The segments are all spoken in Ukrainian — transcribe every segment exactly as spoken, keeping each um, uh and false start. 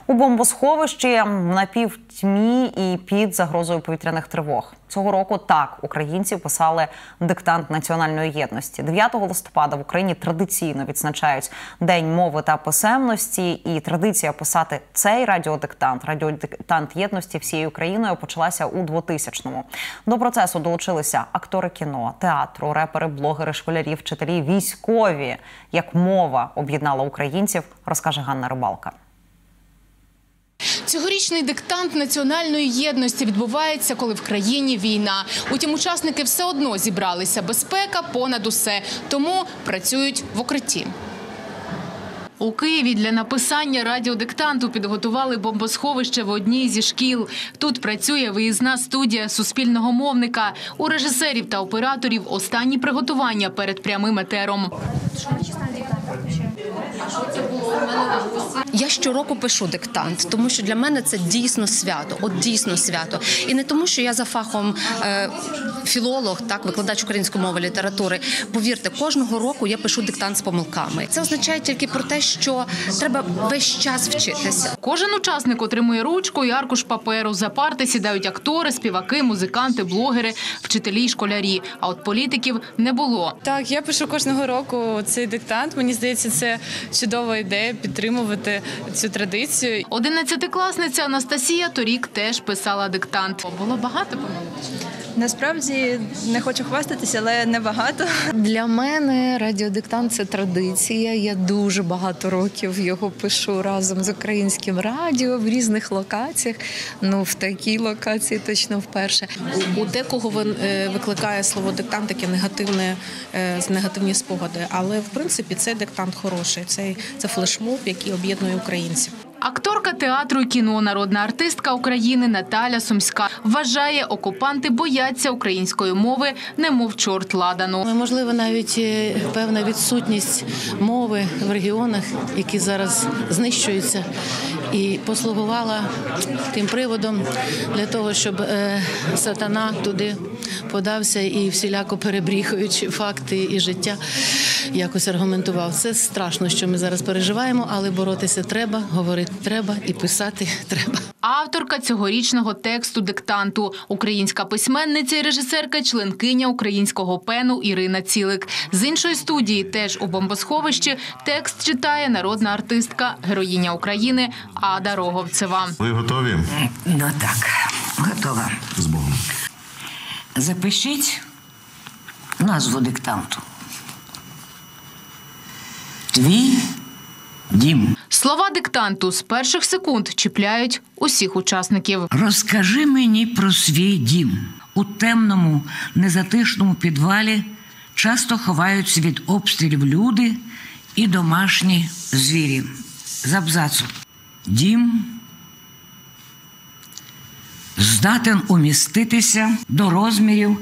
У бомбосховищі, в напівтьмі і під загрозою повітряних тривог. Цього року так українці писали диктант національної єдності. дев'ятого листопада в Україні традиційно відзначають День мови та писемності. І традиція писати цей радіодиктант, радіодиктант єдності всією Україною почалася у двотисячному. До процесу долучилися актори кіно, театру, репери, блогери, школярі, вчителі, військові. Як мова об'єднала українців, розкаже Ганна Рибалка. Цьогорічний диктант національної єдності відбувається, коли в країні війна. Утім, учасники все одно зібралися. Безпека понад усе. Тому працюють в укритті. У Києві для написання радіодиктанту підготували бомбосховище в одній зі шкіл. Тут працює виїзна студія суспільного мовника. У режисерів та операторів останні приготування перед прямим етером. Я щороку пишу диктант, тому що для мене це дійсно свято, от дійсно свято. І не тому, що я за фахом е, філолог, так, викладач української мови, літератури. Повірте, кожного року я пишу диктант з помилками. Це означає тільки про те, що треба весь час вчитися. Кожен учасник отримує ручку і аркуш паперу. За парти сідають актори, співаки, музиканти, блогери, вчителі, школярі. А от політиків не було. Так, я пишу кожного року цей диктант. Мені здається, це чудова ідея підтримувати цю традицію. Одинадцятикласниця Анастасія торік теж писала диктант. Було багато помилок? Насправді, не хочу хвастатися, але небагато. Для мене радіодиктант – це традиція. Я дуже багато років його пишу разом з українським радіо в різних локаціях. Ну, в такій локації точно вперше. У декого викликає слово диктант таке негативне, негативні спогади. Але, в принципі, цей диктант хороший. Це, це флешмоб, який об'єднує українців. Акторка театру і кіно, народна артистка України Наталя Сумська вважає, окупанти бояться української мови, немов чорт ладану. Можливо, навіть певна відсутність мови в регіонах, які зараз знищуються, і послугувала тим приводом для того, щоб сатана туди подався і всіляко перебріхуючи факти і життя, якось аргументував. Це страшно, що ми зараз переживаємо, але боротися треба, говорити треба і писати треба. Авторка цьогорічного тексту диктанту – українська письменниця і режисерка, членкиня українського пену Ірина Цілик. З іншої студії, теж у бомбосховищі, текст читає народна артистка, героїня України Ада Роговцева. Ви готові? Ну так, готова. З Богом. Запишіть назву диктанту. Твій дім. Слова диктанту з перших секунд чіпляють усіх учасників. Розкажи мені про свій дім. У темному, незатишному підвалі часто ховаються від обстрілів люди і домашні звірі. З абзацу. Дім здатен уміститися до розмірів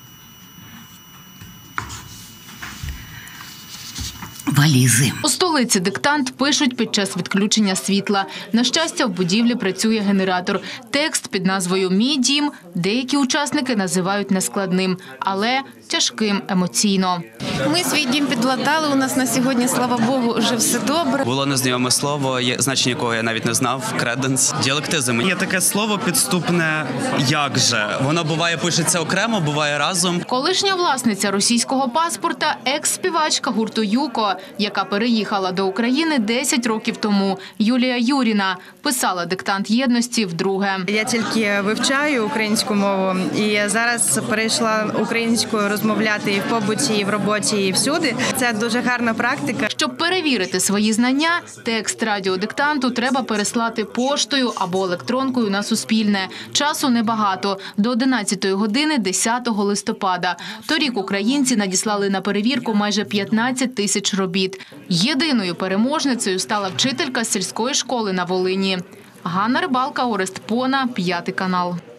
валізи. У столиці диктант пишуть під час відключення світла. На щастя, в будівлі працює генератор. Текст під назвою «Мій дім» деякі учасники називають нескладним, але тяжким емоційно. Ми свій дім підлатали, у нас на сьогодні, слава Богу, вже все добре. Було незнайоме слово, значення якого я навіть не знав, креденс, діалектизм. Є таке слово підступне «як же». Воно буває пишеться окремо, буває разом. Колишня власниця російського паспорта, екс-співачка гурту «Юко», яка переїхала до України десять років тому, Юлія Юріна, писала диктант єдності вдруге. Я тільки вивчаю українську мову і зараз перейшла українською розмовляти і в побуті, і в роботі, і всюди. Це дуже гарна практика. Щоб перевірити свої знання, текст радіодиктанту треба переслати поштою або електронкою на Суспільне. Часу небагато – до одинадцятої години десятого листопада. Торік українці надіслали на перевірку майже п'ятнадцять тисяч робіт. Єдиною переможницею стала вчителька сільської школи на Волині. Ганна Рибалка, Орест Пона, П'ятий канал.